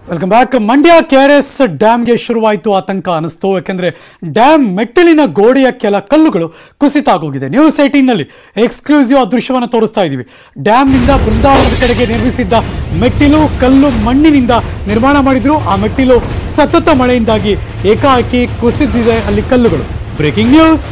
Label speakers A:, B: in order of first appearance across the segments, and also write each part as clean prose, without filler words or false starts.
A: Welcome back. Mandya KRS ಡ್ಯಾಮ್ಗೆ ಶುರುವಾಯಿತು ಆತಂಕ ಅನಿಸ್ತು. ಯಾಕೆಂದ್ರೆ ಡ್ಯಾಮ್ ಮೆಟ್ಟಿಲಿನ ಗೋಡೆಯ ಕೆಲ ಕಲ್ಲುಗಳು ಕುಸಿತ ಆಗೋಗಿದೆ. ನ್ಯೂಸ್ 18ನಲ್ಲಿ ಎಕ್ಸ್ಕ್ಲೂಸಿವ್ ಆ ದೃಶ್ಯವನ್ನು ತೋರಿಸ್ತಾ ಇದ್ದೀವಿ. ಡ್ಯಾಮ್ನಿಂದ ಬೃಂದಾವನದ ಕಡೆಗೆ ನಿರ್ಮಿಸಿದ್ದ ಮೆಟ್ಟಿಲು ಕಲ್ಲು ಮಣ್ಣಿನಿಂದ ನಿರ್ಮಾಣ ಮಾಡಿದ್ರು. ಆ ಮೆಟ್ಟಿಲು ಸತತ ಮಳೆಯಿಂದಾಗಿ ಏಕಾಏಕಿ ಕುಸಿದಿದೆ ಅಲ್ಲಿ ಕಲ್ಲುಗಳು. Breaking news.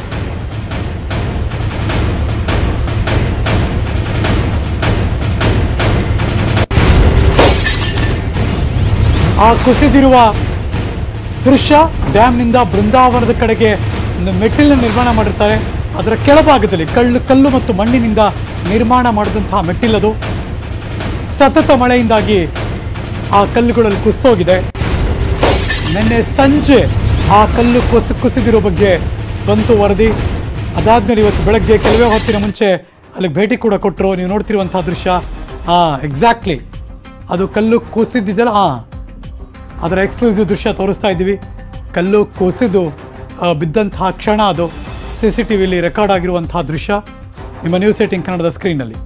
A: ಆ ಕುಸಿದಿರುವ ದೃಶ್ಯ, ಡ್ಯಾಮ್ನಿಂದ ಬೃಂದಾವನದ ಕಡೆಗೆ ಒಂದು ಮೆಟ್ಟಿಲನ್ನು ನಿರ್ಮಾಣ ಮಾಡಿರ್ತಾರೆ. ಅದರ ಕೆಳಭಾಗದಲ್ಲಿ ಕಲ್ಲು ಮತ್ತು ಮಣ್ಣಿನಿಂದ ನಿರ್ಮಾಣ ಮಾಡಿದಂತಹ ಮೆಟ್ಟಿಲದು. ಸತತ ಮಳೆಯಿಂದಾಗಿ ಆ ಕಲ್ಲುಗಳಲ್ಲಿ ಕುಸಿತೋಗಿದೆ. ನಿನ್ನೆ ಸಂಜೆ ಆ ಕಲ್ಲು ಕುಸಿದಿರೋ ಬಗ್ಗೆ ಬಂತು ವರದಿ. ಅದಾದ್ಮೇಲೆ ಇವತ್ತು ಬೆಳಗ್ಗೆ ಕೆಲವೇ ಹೊತ್ತಿನ ಮುಂಚೆ ಅಲ್ಲಿಗೆ ಭೇಟಿ ಕೂಡ ಕೊಟ್ಟರು. ನೀವು ನೋಡ್ತಿರುವಂತಹ ದೃಶ್ಯ, ಎಕ್ಸಾಕ್ಟ್ಲಿ ಅದು ಕಲ್ಲು ಕುಸಿದಿದೆಯಲ್ಲ, ಅದರ ಎಕ್ಸ್ಕ್ಲೂಸಿವ್ ದೃಶ್ಯ ತೋರಿಸ್ತಾ ಇದ್ದೀವಿ. ಕಲ್ಲು ಕುಸಿದು ಬಿದ್ದಂತಹ ಕ್ಷಣ ಅದು CCTVಲಿ ರೆಕಾರ್ಡ್ ಆಗಿರುವಂತಹ ದೃಶ್ಯ ನಿಮ್ಮ ನ್ಯೂಸ್ 18 ಕನ್ನಡದ ಸ್ಕ್ರೀನ್ನಲ್ಲಿ.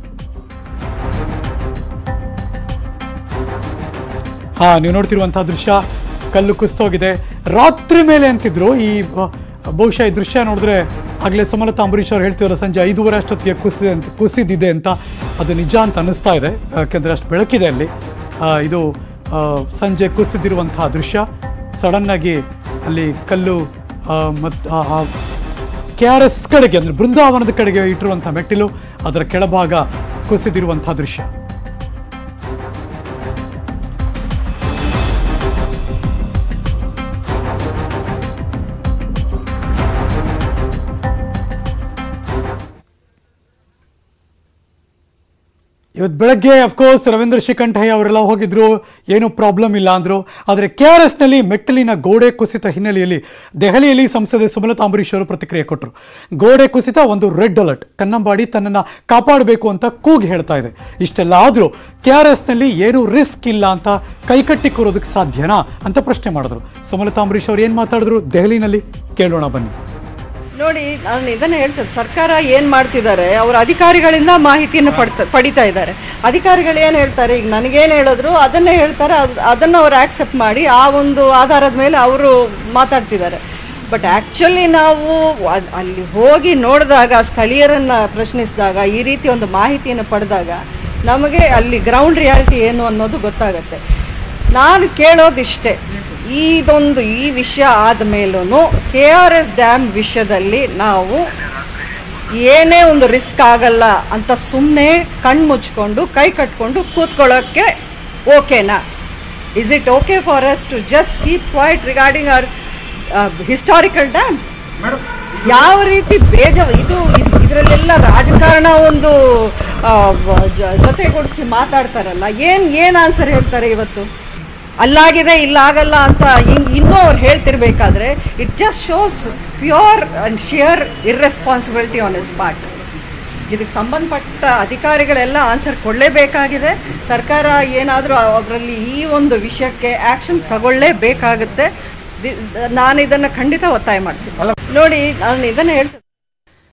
A: ನೀವು ನೋಡ್ತಿರುವಂತಹ ದೃಶ್ಯ, ಕಲ್ಲು ಕುಸಿತೋಗಿದೆ. ರಾತ್ರಿ ಮೇಲೆ ಅಂತಿದ್ರು. ಬಹುಶಃ ಈ ದೃಶ್ಯ ನೋಡಿದ್ರೆ ಆಗಲೇ ಸುಮಲತಾ ಅಂಬರೀಶ್ ಅವರು ಹೇಳ್ತಿದ್ರು ಸಂಜೆ 5:30 ಅಷ್ಟೊತ್ತಿಗೆ ಕುಸಿದಿದೆ ಅಂತ. ಅದು ನಿಜ ಅಂತ ಅನ್ನಿಸ್ತಾ ಇದೆ, ಯಾಕೆಂದರೆ ಅಷ್ಟು ಬೆಳಕಿದೆ ಅಲ್ಲಿ. ಇದು ಸಂಜೆ ಕುಸಿದಿರುವಂತಹ ದೃಶ್ಯ. ಸಡನ್ನಾಗಿ ಅಲ್ಲಿ ಕಲ್ಲು ಮತ್ತು KRS ಕಡೆಗೆ ಅಂದರೆ ಬೃಂದಾವನದ ಕಡೆಗೆ ಇಟ್ಟಿರುವಂಥ ಮೆಟ್ಟಿಲು, ಅದರ ಕೆಳಭಾಗ ಕುಸಿದಿರುವಂಥ ದೃಶ್ಯ. ಇವತ್ತು ಬೆಳಗ್ಗೆ ಅಫ್ಕೋರ್ಸ್ ರವೀಂದ್ರ ಶ್ರೀಕಂಠಯ್ಯ ಅವರೆಲ್ಲ ಹೋಗಿದ್ರು, ಏನೂ ಪ್ರಾಬ್ಲಮ್ ಇಲ್ಲ ಅಂದರು. ಆದರೆ KRSನಲ್ಲಿ ಮೆಟ್ಟಿಲಿನ ಗೋಡೆ ಕುಸಿತ ಹಿನ್ನೆಲೆಯಲ್ಲಿ ದೆಹಲಿಯಲ್ಲಿ ಸಂಸದೆ ಸುಮಲತಾ ಅಂಬರೀಶ್ ಅವರು ಪ್ರತಿಕ್ರಿಯೆ ಕೊಟ್ಟರು. ಗೋಡೆ ಕುಸಿತ ಒಂದು ರೆಡ್ ಅಲರ್ಟ್, ಕನ್ನಂಬಾಡಿ ತನ್ನನ್ನು ಕಾಪಾಡಬೇಕು ಅಂತ ಕೂಗಿ ಹೇಳ್ತಾ ಇದೆ. ಇಷ್ಟೆಲ್ಲ ಆದರೂ KRSನಲ್ಲಿ ಏನೂ ರಿಸ್ಕ್ ಇಲ್ಲ ಅಂತ ಕೈಕಟ್ಟಿ ಕೂರೋದಕ್ಕೆ ಸಾಧ್ಯನಾ ಅಂತ ಪ್ರಶ್ನೆ ಮಾಡಿದ್ರು. ಸುಮಲತಾ ಅಂಬರೀಶ್ ಅವರು ಏನು ಮಾತಾಡಿದ್ರು ದೆಹಲಿನಲ್ಲಿ ಕೇಳೋಣ ಬನ್ನಿ.
B: ನೋಡಿ, ನಾನು ಇದನ್ನು ಹೇಳ್ತೇನೆ, ಸರ್ಕಾರ ಏನು ಮಾಡ್ತಿದ್ದಾರೆ, ಅವರು ಅಧಿಕಾರಿಗಳಿಂದ ಮಾಹಿತಿಯನ್ನು ಪಡಿತಾ ಇದ್ದಾರೆ. ಅಧಿಕಾರಿಗಳು ಏನು ಹೇಳ್ತಾರೆ, ಈಗ ನನಗೇನು ಹೇಳಿದ್ರು ಅದನ್ನೇ ಹೇಳ್ತಾರೆ, ಅದನ್ನು ಅವರು ಆಕ್ಸೆಪ್ಟ್ ಮಾಡಿ ಆ ಒಂದು ಆಧಾರದ ಮೇಲೆ ಅವರು ಮಾತಾಡ್ತಿದ್ದಾರೆ. ಬಟ್ ಆ್ಯಕ್ಚುಲಿ ನಾವು ಅಲ್ಲಿ ಹೋಗಿ ನೋಡಿದಾಗ, ಸ್ಥಳೀಯರನ್ನು ಪ್ರಶ್ನಿಸಿದಾಗ, ಈ ರೀತಿ ಒಂದು ಮಾಹಿತಿಯನ್ನು ಪಡೆದಾಗ ನಮಗೆ ಅಲ್ಲಿ ಗ್ರೌಂಡ್ ರಿಯಾಲಿಟಿ ಏನು ಅನ್ನೋದು ಗೊತ್ತಾಗುತ್ತೆ. ನಾನು ಕೇಳೋದಿಷ್ಟೇ, ಈ ವಿಷಯ ಆದಮೇಲೂ KRS ಡ್ಯಾಮ್ ವಿಷಯದಲ್ಲಿ ನಾವು ಏನೇ ಒಂದು ರಿಸ್ಕ್ ಆಗಲ್ಲ ಅಂತ ಸುಮ್ಮನೆ ಕಣ್ಣು ಮುಚ್ಕೊಂಡು ಕೈ ಕಟ್ಕೊಂಡು ಕೂತ್ಕೊಳ್ಳೋಕ್ಕೆ ಓಕೆನಾ? Is it okay for us to just keep quiet regarding our historical dam? ಯಾವ ರೀತಿ ಇದರಲ್ಲೆಲ್ಲ ರಾಜಕಾರಣ ಒಂದು ಜೊತೆಗೂಡಿಸಿ ಮಾತಾಡ್ತಾರಲ್ಲ, ಏನು ಆನ್ಸರ್ ಹೇಳ್ತಾರೆ ಇವತ್ತು? ಅಲ್ಲಾಗಿದೆ ಇಲ್ಲಾಗಲ್ಲ ಅಂತ ಇನ್ನೂ ಅವ್ರು ಹೇಳ್ತಿರ್ಬೇಕಾದ್ರೆ it just shows pure and sheer irresponsibility on his part. ಇದಕ್ಕೆ ಸಂಬಂಧಪಟ್ಟ ಅಧಿಕಾರಿಗಳೆಲ್ಲ ಆನ್ಸರ್ ಕೊಡಲೇಬೇಕಾಗಿದೆ. ಸರ್ಕಾರ ಏನಾದರೂ ಅವರಲ್ಲಿ ಈ ಒಂದು ವಿಷಯಕ್ಕೆ ಆ್ಯಕ್ಷನ್ ತಗೊಳ್ಳೇಬೇಕಾಗುತ್ತೆ. ನಾನು ಇದನ್ನು ಖಂಡಿತ ಒತ್ತಾಯ ಮಾಡ್ತೀನಿ. ನೋಡಿ, ನಾನು ಇದನ್ನು ಹೇಳ್ತೀನಿ.